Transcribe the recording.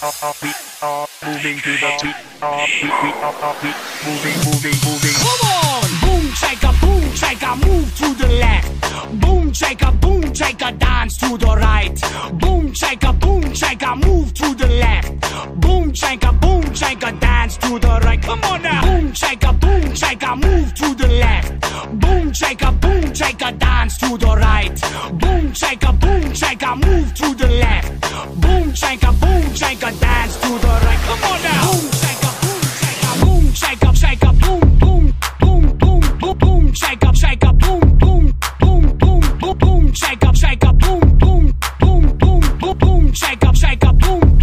moving to the beat, beat, moving. Come on, boom shaka, move to the left. Boom shaka, dance to the right. Boom shaka, move to the left. Boom shaka, dance to the right. Come on now. Boom shaka, move to the left. Boom shaka, dance to the right. Boom shaka, move to the left. Boom shaka, dance to the right. Come on now. Boom shaka, boom, boom, boom, boom, boom, shaka, boom, boom, boom, boom, boom, shaka, boom, boom, boom, boom, boom, shaka, boom.